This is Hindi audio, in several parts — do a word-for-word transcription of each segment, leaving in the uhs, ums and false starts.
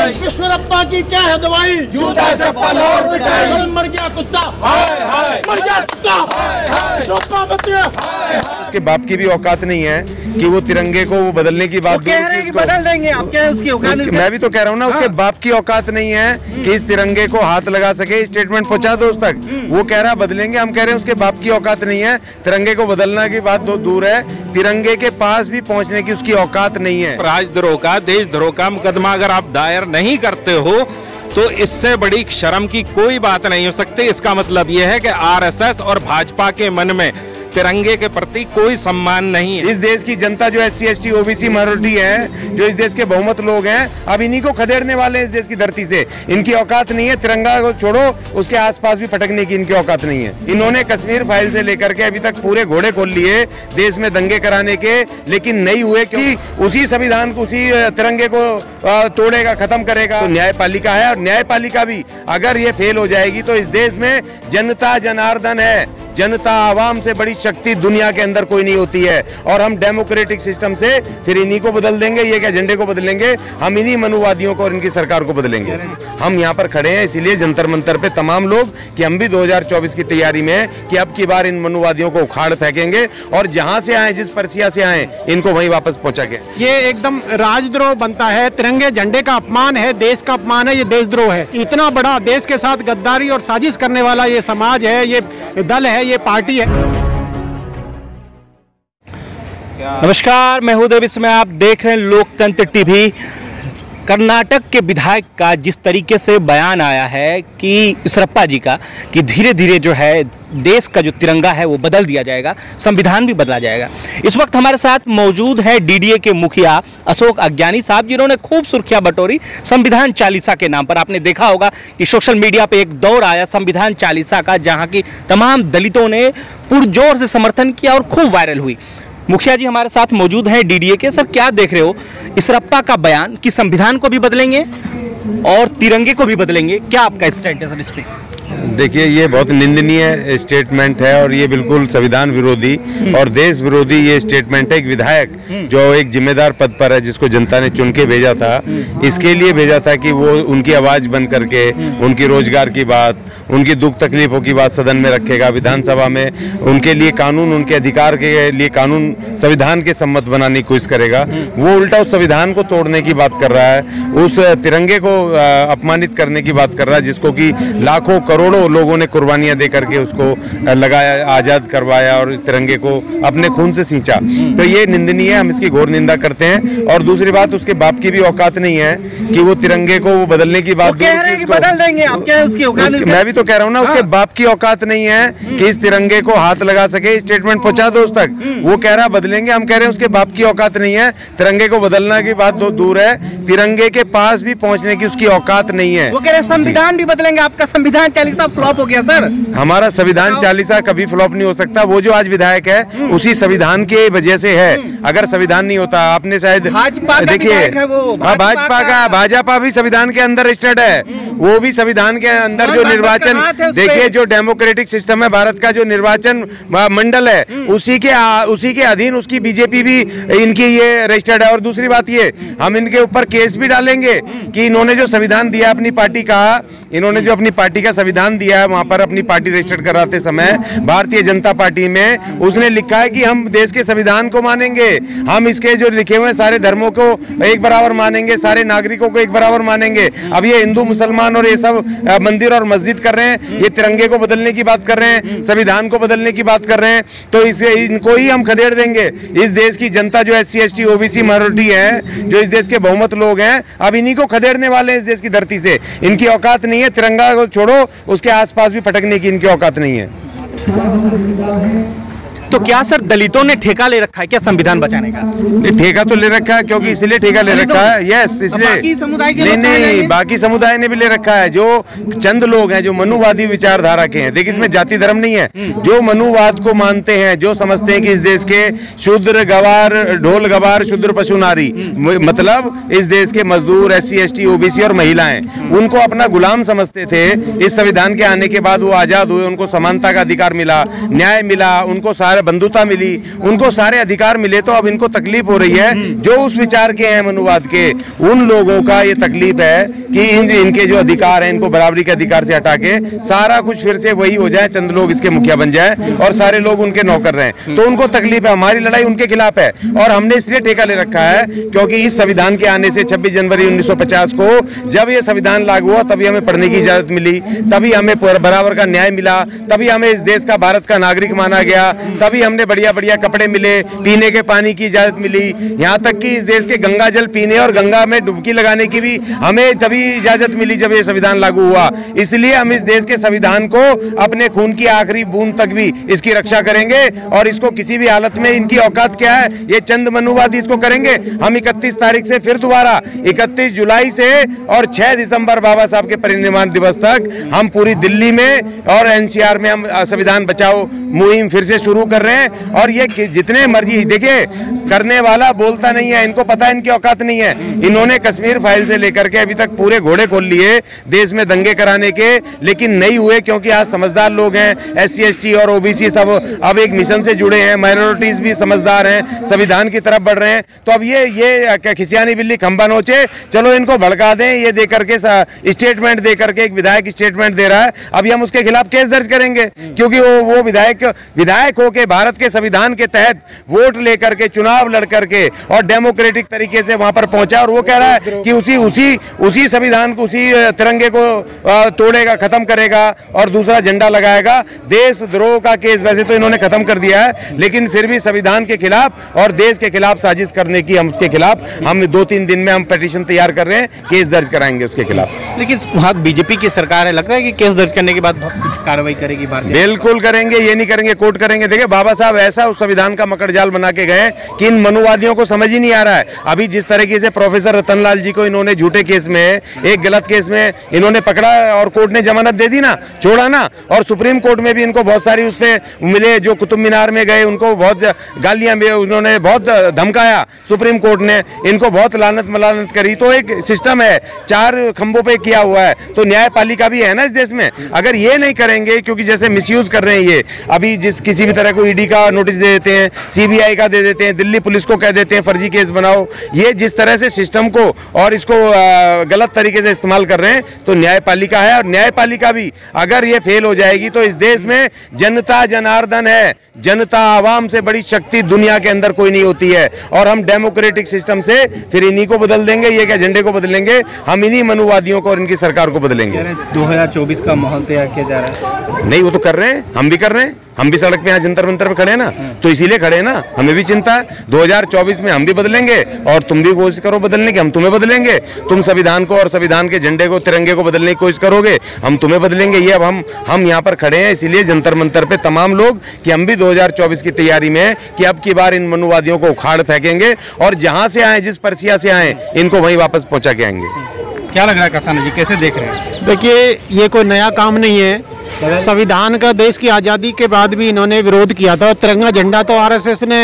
पिटाई, ईश्वरप्पा की क्या है दवाई, जूता चप्पल और पिटाई, मर गया कुत्ता, हाय हाय, मर गया कुत्ता, हाय हाय, चुप्पा बतिया, हाय हाय। उसके बाप की भी औकात नहीं है कि वो तिरंगे को वो बदलने की बात कह रहे हैं कि बदल देंगे, आप क्या है उसकी औकात नहीं? मैं भी तो कह रहा हूँ ना, उसके बाप की औकात नहीं है कि इस तिरंगे को हाथ लगा सके। स्टेटमेंट पहुंचा दो उस तक, वो कह रहा बदलेंगे, हम कह रहे हैं उसके बाप की औकात नहीं है। तिरंगे को बदलना की बात तो दूर है, तिरंगे के पास भी पहुंचने की उसकी औकात नहीं है। राजद्रोह का, देशद्रोह का मुकदमा अगर आप दायर नहीं करते हो तो इससे बड़ी शर्म की कोई बात नहीं हो सकती। इसका मतलब यह है कि आरएसएस और भाजपा के मन में तिरंगे के प्रति कोई सम्मान नहीं है। इस देश की जनता जो S C S T OBC minority है, जो इस देश के बहुमत लोग हैं, अब इन्हीं को खदेड़ने वाले हैं इस देश की धरती से। इनकी औकात नहीं है, तिरंगा को छोड़ो उसके आसपास भी फटकने की इनकी औकात नहीं है। इन्होंने कश्मीर फाइल से लेकर के अभी तक पूरे घोड़े खोल लिए देश में दंगे कराने के, लेकिन नहीं हुए कि उसी संविधान को, उसी तिरंगे को तोड़ेगा, खत्म करेगा। तो न्यायपालिका है, और न्यायपालिका भी अगर ये फेल हो जाएगी तो इस देश में जनता जनार्दन है। जनता आवाम से बड़ी शक्ति दुनिया के अंदर कोई नहीं होती है, और हम डेमोक्रेटिक सिस्टम से फिर इन्हीं को बदल देंगे। ये क्या एजेंडे को बदलेंगे? हम इन्हीं मनुवादियों को और इनकी सरकार को बदलेंगे। हम यहाँ पर खड़े हैं इसीलिए जंतर मंतर पे तमाम लोग कि हम भी दो हज़ार चौबीस की तैयारी में कि अब की बार इन मनुवादियों को उखाड़ फेंकेंगे, और जहाँ से आए, जिस परसिया से आए, इनको वहीं वापस पहुंचा के। ये एकदम राजद्रोह बनता है, तिरंगे झंडे का अपमान है, देश का अपमान है, ये देशद्रोह है। इतना बड़ा देश के साथ गद्दारी और साजिश करने वाला ये समाज है, ये दल है, ये पार्टी है। नमस्कार, मैं हूं देव, इसमें आप देख रहे हैं लोकतंत्र टीवी। कर्नाटक के विधायक का जिस तरीके से बयान आया है कि ईश्वरप्पा जी का, कि धीरे धीरे जो है देश का जो तिरंगा है वो बदल दिया जाएगा, संविधान भी बदला जाएगा। इस वक्त हमारे साथ मौजूद है डीडीए के मुखिया अशोक अज्ञानी साहब, जिन्होंने खूब सुर्खियां बटोरी संविधान चालीसा के नाम पर। आपने देखा होगा कि सोशल मीडिया पे एक दौर आया संविधान चालीसा का, जहां की तमाम दलितों ने पुरजोर से समर्थन किया और खूब वायरल हुई। मुखिया जी हमारे साथ मौजूद हैं डीडीए के। सर, क्या देख रहे हो ईश्वरप्पा का बयान कि संविधान को भी बदलेंगे और तिरंगे को भी बदलेंगे, क्या आपका स्टैंड है सर इस पे? देखिए, ये बहुत निंदनीय स्टेटमेंट है और ये बिल्कुल संविधान विरोधी और देश विरोधी ये स्टेटमेंट है। एक विधायक जो एक जिम्मेदार पद पर है, जिसको जनता ने चुन के भेजा था, इसके लिए भेजा था कि वो उनकी आवाज बन करके उनकी रोजगार की बात, उनकी दुख तकलीफों की बात सदन में रखेगा, विधानसभा में उनके लिए कानून, उनके अधिकार के लिए कानून संविधान के सम्मत बनाने की कोशिश करेगा। वो उल्टा उस संविधान को तोड़ने की बात कर रहा है, उस तिरंगे को अपमानित करने की बात कर रहा है, जिसको कि लाखों करोड़ों लोगों ने कुर्बानियां दे करके उसको लगाया, आज़ाद करवाया और इस तिरंगे को अपने खून से सींचा। तो ये निंदनीय है, हम इसकी घोर निंदा करते हैं। और दूसरी बात, उसके बाप की भी औकात नहीं है कि वो तिरंगे को वो बदलने की बात कह रहे हैं कि बदल देंगे, आप क्या है उसकी औकात? मैं भी तो कह रहा हूँ ना, उसके बाप की औकात नहीं है कि इस तिरंगे को हाथ लगा सके। स्टेटमेंट पहुंचा दो उस तक, वो कह रहा बदलेंगे, हम कह रहे हैं उसके बाप की औकात नहीं है। तिरंगे को बदलना की बात तो दूर है, तिरंगे के पास भी पहुंचने की उसकी औकात नहीं है। वो कह रहे हैं संविधान भी बदलेंगे। आपका संविधान चालीसा फ्लॉप हो गया सर। हमारा संविधान चालीसा कभी फ्लॉप नहीं हो सकता। वो जो आज विधायक है उसी संविधान की वजह से है। अगर संविधान नहीं होता, आपने शायद देखिए, भाजपा का, भाजपा भी संविधान के अंदर रजिस्टर्ड है, वो भी संविधान के अंदर जो निर्वाचन, देखिए जो डेमोक्रेटिक सिस्टम है भारत का, जो निर्वाचन मंडल है उसी के उसी के अधीन उसकी बीजेपी भी इनकी ये रजिस्टर्ड है। और दूसरी बात ये, हम इनके ऊपर केस भी डालेंगे कि इन्होंने जो संविधान दिया अपनी पार्टी का, इन्होंने जो अपनी पार्टी का संविधान दिया है, वहां पर अपनी पार्टी रजिस्टर्ड कराते समय भारतीय जनता पार्टी में उसने लिखा है कि हम देश के संविधान को मानेंगे, हम इसके जो लिखे हुए सारे धर्मों को एक बराबर मानेंगे, सारे नागरिकों को एक बराबर मानेंगे। अब ये हिंदू मुसलमान और ये सब मंदिर और मस्जिद कर रहे हैं, ये तिरंगे को बदलने की बात कर रहे हैं, संविधान को बदलने की बात कर रहे हैं, तो इसे इनको ही हम खदेड़ देंगे। इस देश की जनता जो S C S T OBC minority है, जो इस देश के बहुमत लोग हैं, अब इन्हीं को खदेड़ने वाले हैं इस देश की धरती से। इनकी औकात नहीं है, तिरंगा को छोड़ो उसके आसपास भी फटकने की इनकी औकात नहीं है। तो क्या सर दलितों ने ठेका ले रखा है क्या संविधान बचाने का? ठेका तो ले रखा है, क्योंकि इसलिए ठेका ले रखा है, यस, इसलिए नहीं नहीं बाकी समुदाय ने भी ले रखा है। जो चंद लोग हैं जो मनुवादी विचारधारा के हैं, देखिए इसमें जाति धर्म नहीं है, जो मनुवाद को मानते हैं, जो समझते हैं कि इस देश के शूद्र गवार, ढोल गवार, शूद्र पशु नारी, मतलब इस देश के मजदूर, S C S T OBC और महिलाएं, उनको अपना गुलाम समझते थे। इस संविधान के आने के बाद वो आजाद हुए, उनको समानता का अधिकार मिला, न्याय मिला, उनको सारे बंधुता मिली, उनको सारे अधिकार मिले, तो अब इनको तकलीफ हो रही है जो उस विचार के हैं मनुवाद के, उन लोगों का ये तकलीफ है कि इन इनके जो अधिकार हैं इनको बराबरी के अधिकार से हटा के सारा कुछ फिर से वही हो जाए, चंद लोग इसके मुखिया बन जाए और सारे लोग उनके नौकर रहें। तो उनको तकलीफ है, हमारी लड़ाई उनके खिलाफ है और हमने इसलिए ठेका ले रखा है क्योंकि इस संविधान के आने से छब्बीस जनवरी उन्नीस सौ पचास को जब ये संविधान लागू हुआ तभी हमें पढ़ने की इजाजत मिली, तभी हमें बराबर का न्याय मिला, तभी हमें इस देश का भारत का नागरिक माना गया, तभी हमने बढ़िया बढ़िया कपड़े मिले, पीने के पानी की इजाजत मिली, यहाँ तक कि इस देश के गंगा जल पीने और गंगा में डुबकी लगाने की भी हमें तभी इजाजत मिली जब ये संविधान लागू हुआ। इसलिए हम इस देश के संविधान को अपने खून की आखिरी बूंद तक भी इसकी रक्षा करेंगे और इसको किसी भी हालत में, इनकी औकात क्या है, ये चंद मनुवादी इसको करेंगे। हम इकतीस तारीख से फिर दोबारा इकतीस जुलाई से और छह दिसंबर बाबा साहब के परिनिर्वाण दिवस तक हम पूरी दिल्ली में और एनसीआर में हम संविधान बचाओ मुहिम फिर से शुरू कर रहे हैं। और ये जितने मर्जी, देखिए करने वाला बोलता नहीं है, इनको पता है इनकी औकात नहीं है। इन्होंने कश्मीर फाइल से लेकर के अभी तक पूरे घोड़े खोल लिए देश में दंगे कराने के, लेकिन नहीं हुए क्योंकि आज समझदार लोग हैं, एस सी एस टी और ओबीसी सब अब एक मिशन से जुड़े हैं, माइनॉरिटीज भी समझदार हैं, संविधान की तरफ बढ़ रहे हैं। तो अब ये ये खिसियानी बिल्ली खंबा नोचे, चलो इनको भड़का दें, ये दे करके स्टेटमेंट दे करके एक विधायक स्टेटमेंट दे रहा है, अभी हम उसके खिलाफ केस दर्ज करेंगे क्योंकि वो वो विधायक विधायक होके भारत के संविधान के तहत वोट लेकर के चुनाव लड़ करके और डेमोक्रेटिक तरीके से वहां पर पहुंचा और वो कह रहा है कि उसी उसी उसी संविधान को, उसी तिरंगे को तोड़ेगा, खत्म करेगा और दूसरा झंडा लगाएगा। देशद्रोह का केस वैसे तो इन्होंने खत्म कर दिया है, लेकिन फिर भी संविधान के खिलाफ और देश के खिलाफ साजिश करने की हम उसके खिलाफ हम दो तीन दिन में हम पिटीशन तैयार कर रहे हैं, केस दर्ज कराएंगे उसके खिलाफ। लेकिन वहाँ बीजेपी की सरकार है, लगता है कि केस दर्ज करने के बाद कुछ कार्रवाई करेगी भारतीय? बिल्कुल करेंगे, ये नहीं करेंगे कोर्ट करेंगे। देखिए बाबा साहब ऐसा उस संविधान का मकड़जाल बना के गए कि इन मनुवादियों को समझ ही नहीं आ रहा है। अभी जिस तरीके से प्रोफेसर रतनलाल जी को इन्होंने झूठे केस में, एक गलत केस में इन्होंने पकड़ा और कोर्ट ने जमानत दे दी ना, छोड़ा ना, और सुप्रीम कोर्ट में भी इनको बहुत सारी उस पे मिले, जो कुतुब मीनार में गए उनको बहुत गालियां भी उन्होंने बहुत धमकाया, सुप्रीम कोर्ट ने इनको बहुत लानत मलानत करी। तो एक सिस्टम है, चार खंभों पे किया हुआ है, तो न्यायपालिका भी है ना इस देश में। अगर ये नहीं करेंगे, क्योंकि जैसे मिसयूज कर रहे हैं ये, अभी जिस किसी भी तरह को ईडी का नोटिस दे देते हैं, सीबीआई का दे देते हैं, दिल्ली पुलिस को कह देते हैं फर्जी केस बनाओ, ये जिस तरह से सिस्टम को और इसको गलत तरीके से इस्तेमाल कर रहे हैं, तो न्यायपालिका है और न्यायपालिका भी अगर ये फेल हो जाएगी तो इस देश में जनता जनार्दन है, जनता आवाम से बड़ी शक्ति दुनिया के अंदर कोई नहीं होती है। और हम डेमोक्रेटिक सिस्टम से फिर इन्हीं को बदल देंगे, ये क्या झंडे को बदलेंगे, हम इन्हीं मनुवादियों को और इनकी सरकार को बदलेंगे। दो हजार चौबीस का माहौल तैयार किया जा रहा है। नहीं, वो तो कर रहे हैं, हम भी कर रहे हैं, हम भी सड़क पे यहाँ जंतर मंतर पे खड़े हैं ना, तो इसीलिए खड़े हैं ना, हमें भी चिंता है। दो हज़ार चौबीस में हम भी बदलेंगे और तुम भी कोशिश करो बदलने की, हम तुम्हें बदलेंगे। तुम संविधान को और संविधान के झंडे को, तिरंगे को बदलने की कोशिश करोगे, हम तुम्हें बदलेंगे। ये अब हम हम यहाँ पर खड़े हैं इसीलिए जंतर मंतर पे तमाम लोग कि हम भी दो हज़ार चौबीस की तैयारी में कि अब की बार इन मनुवादियों को उखाड़ फेंकेंगे और जहाँ से आए, जिस परसिया से आए, इनको वहीं वापस पहुँचा के आएंगे। क्या लग रहा है किसान जी, कैसे देख रहे हैं? देखिए, ये कोई नया काम नहीं है। संविधान का देश की आज़ादी के बाद भी इन्होंने विरोध किया था। तिरंगा झंडा तो आरएसएस ने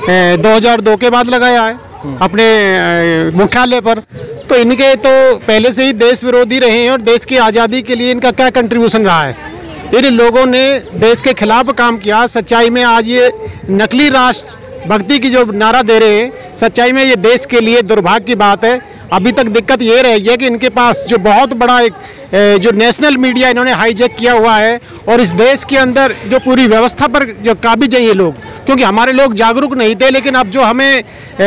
दो हज़ार दो के बाद लगाया है अपने मुख्यालय पर, तो इनके तो पहले से ही देश विरोधी रहे हैं। और देश की आज़ादी के लिए इनका क्या कंट्रीब्यूशन रहा है? इन लोगों ने देश के खिलाफ काम किया। सच्चाई में आज ये नकली राष्ट्र भक्ति की जो नारा दे रहे हैं, सच्चाई में ये देश के लिए दुर्भाग्य की बात है। अभी तक दिक्कत ये रही है कि इनके पास जो बहुत बड़ा एक जो नेशनल मीडिया इन्होंने हाईजैक किया हुआ है और इस देश के अंदर जो पूरी व्यवस्था पर जो काबिज हैं ये लोग, क्योंकि हमारे लोग जागरूक नहीं थे, लेकिन अब जो हमें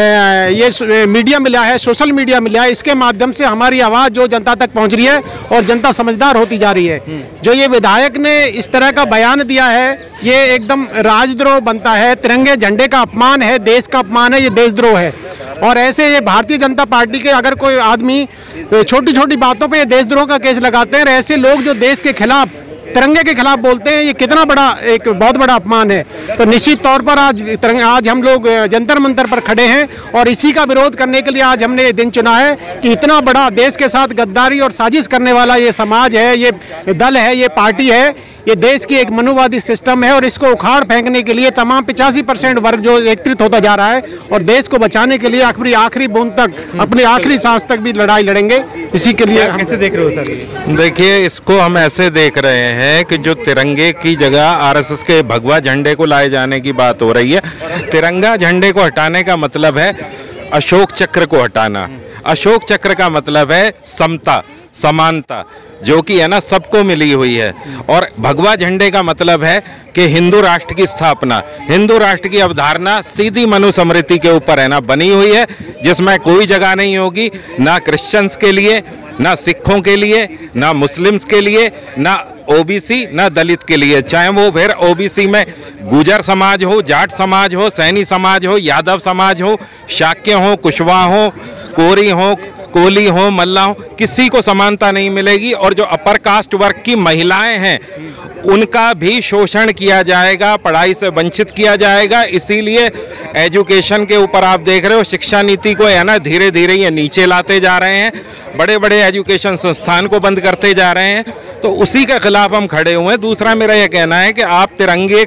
ये मीडिया मिला है, सोशल मीडिया मिला है, इसके माध्यम से हमारी आवाज़ जो जनता तक पहुंच रही है और जनता समझदार होती जा रही है। जो ये विधायक ने इस तरह का बयान दिया है, ये एकदम राजद्रोह बनता है, तिरंगे झंडे का अपमान है, देश का अपमान है, ये देशद्रोह है। और ऐसे ये भारतीय जनता पार्टी के अगर कोई आदमी छोटी छोटी बातों पे देशद्रोह का केस लगाते हैं, और ऐसे लोग जो देश के खिलाफ, तिरंगे के खिलाफ बोलते हैं, ये कितना बड़ा एक बहुत बड़ा अपमान है। तो निश्चित तौर पर आज आज हम लोग जंतर मंतर पर खड़े हैं और इसी का विरोध करने के लिए आज हमने ये दिन चुना है कि इतना बड़ा देश के साथ गद्दारी और साजिश करने वाला ये समाज है, ये दल है, ये पार्टी है, ये देश की एक मनुवादी सिस्टम है और इसको उखाड़ फेंकने के लिए तमाम पिचासी परसेंट वर्ग जो एकत्रित होता जा रहा है और देश को बचाने के लिए आखिरी आखिरी बूंद तक, अपनी आखिरी सांस तक भी लड़ाई लड़ेंगे। इसी के लिए हम कैसे देख रहे हो सर? देखिए, इसको हम ऐसे देख रहे हैं कि जो तिरंगे की जगह आरएसएस के भगवा झंडे को लाए जाने की बात हो रही है। तिरंगा झंडे को हटाने का मतलब है अशोक चक्र को हटाना। अशोक चक्र का मतलब है समता, समानता, जो कि है ना सबको मिली हुई है। और भगवा झंडे का मतलब है कि हिंदू राष्ट्र की स्थापना। हिंदू राष्ट्र की अवधारणा सीधी मनुस्मृति के ऊपर है ना बनी हुई है, जिसमें कोई जगह नहीं होगी ना क्रिश्चियंस के लिए, ना सिखों के लिए, ना मुस्लिम्स के लिए, ना ओबीसी, ना दलित के लिए। चाहे वो फिर ओबीसी में गुजर समाज हो, जाट समाज हो, सैनी समाज हो, यादव समाज हो, शाक्य हो, कुशवाहा हो, कोरी हो, कोली हो, मल्ला हो, किसी को समानता नहीं मिलेगी। और जो अपर कास्ट वर्ग की महिलाएं हैं उनका भी शोषण किया जाएगा, पढ़ाई से वंचित किया जाएगा। इसीलिए एजुकेशन के ऊपर आप देख रहे हो शिक्षा नीति को है ना धीरे धीरे ये नीचे लाते जा रहे हैं, बड़े बड़े एजुकेशन संस्थान को बंद करते जा रहे हैं। तो उसी के खिलाफ हम खड़े हुए हैं। दूसरा मेरा यह कहना है कि आप तिरंगे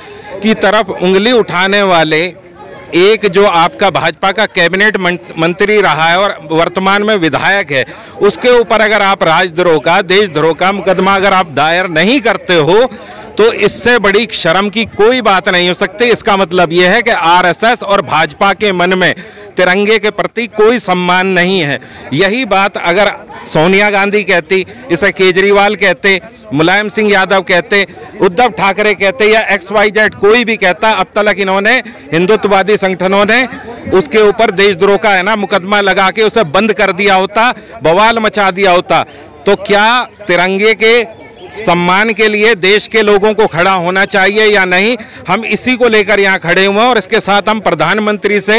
की तरफ उंगली उठाने वाले एक जो आपका भाजपा का कैबिनेट मंत्री रहा है और वर्तमान में विधायक है, उसके ऊपर अगर आप राजद्रोह का, देशद्रोह का मुकदमा अगर आप दायर नहीं करते हो तो इससे बड़ी शर्म की कोई बात नहीं हो सकती। इसका मतलब यह है कि आरएसएस और भाजपा के मन में तिरंगे के प्रति कोई सम्मान नहीं है। यही बात अगर सोनिया गांधी कहती, इसे केजरीवाल कहते, मुलायम सिंह यादव कहते, उद्धव ठाकरे कहते या एक्स वाई जेड कोई भी कहता, अब तक इन्होंने हिंदुत्ववादी संगठनों ने उसके ऊपर देशद्रोह का है ना मुकदमा लगा के उसे बंद कर दिया होता, बवाल मचा दिया होता। तो क्या तिरंगे के सम्मान के लिए देश के लोगों को खड़ा होना चाहिए या नहीं, हम इसी को लेकर यहाँ खड़े हुए हैं। और इसके साथ हम प्रधानमंत्री से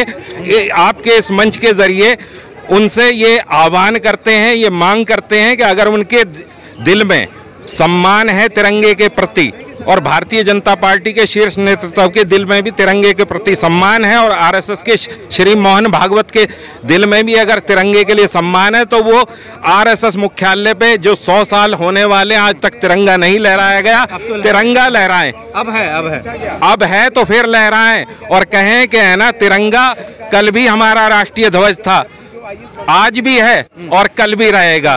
आपके इस मंच के जरिए उनसे ये आह्वान करते हैं, ये मांग करते हैं कि अगर उनके दिल में सम्मान है तिरंगे के प्रति और भारतीय जनता पार्टी के शीर्ष नेतृत्व के दिल में भी तिरंगे के प्रति सम्मान है और आरएसएस के श्री मोहन भागवत के दिल में भी अगर तिरंगे के लिए सम्मान है, तो वो आरएसएस मुख्यालय पे जो सौ साल होने वाले आज तक तिरंगा नहीं लहराया गया, तिरंगा लहराएं। अब है अब है अब है तो फिर लहराएं और कहें कि है ना तिरंगा कल भी हमारा राष्ट्रीय ध्वज था, आज भी है और कल भी रहेगा।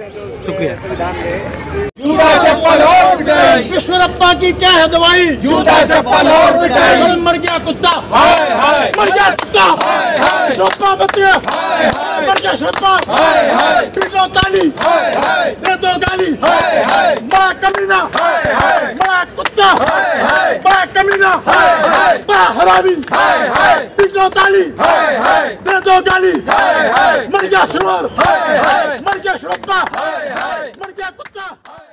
शुक्रिया। जूता चप्पल और पिटाई, विश्वरप्पा की क्या है दवाई, जूता चप्पल और पिटाई। मर गया कुत्ता, हाय हाय, मर गया कुत्ता, हाय हाय, श्रप्पा बत्रिया, हाय हाय, मर गया श्रप्पा, हाय हाय, पीटो ताली, हाय हाय, दे दो गाली, हाय हाय, बड़ा कमीना, हाय हाय, बड़ा कुत्ता, हाय हाय, बड़ा कमीना, हाय हाय, बड़ा हरामी, हाय हाय, पीटो ताली, हाय हाय, दे दो गाली, हाय हाय, मर गया सुअर, हाय हाय, मर गया श्रप्पा, हाय हाय, मर गया कुत्ता।